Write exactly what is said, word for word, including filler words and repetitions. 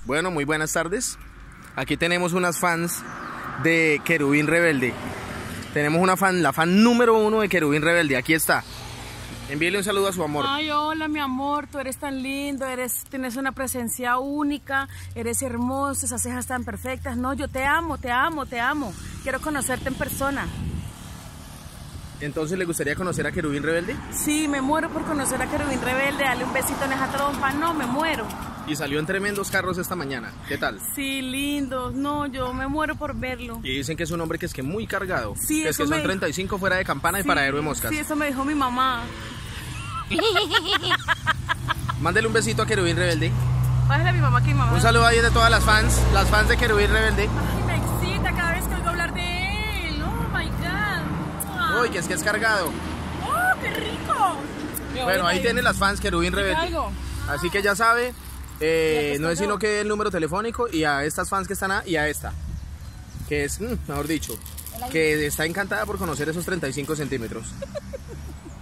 Bueno, muy buenas tardes. Aquí tenemos unas fans de Querubín Rebelde. Tenemos una fan, la fan número uno de Querubín Rebelde. Aquí está. Envíele un saludo a su amor. Ay, hola, mi amor. Tú eres tan lindo, eres, tienes una presencia única, eres hermoso, esas cejas tan perfectas. No, yo te amo, te amo, te amo. Quiero conocerte en persona. Entonces, ¿le gustaría conocer a Querubín Rebelde? Sí, me muero por conocer a Querubín Rebelde, darle un besito en esa trompa. No, me muero. Y salió en tremendos carros esta mañana. ¿Qué tal? Sí, lindo. No, yo me muero por verlo. Y dicen que es un hombre que es que muy cargado. Sí, que es que son treinta y cinco fuera de campana sí, y paradero de moscas. Sí, eso me dijo mi mamá. Mándele un besito a Querubín Rebelde. Pásale a mi mamá que mi mamá. Un saludo ahí de todas las fans, las fans de Querubín Rebelde. Ay, me excita cada vez que oigo hablar de él. Oh my God. Uy, que es que es cargado. Oh, qué rico. Bueno, ahí tienen las fans Querubín Rebelde. Así que ya sabe, eh, no es sino que el número telefónico y a estas fans que están ahí y a esta, que es, mmm, mejor dicho, que está encantada por conocer esos treinta y cinco centímetros.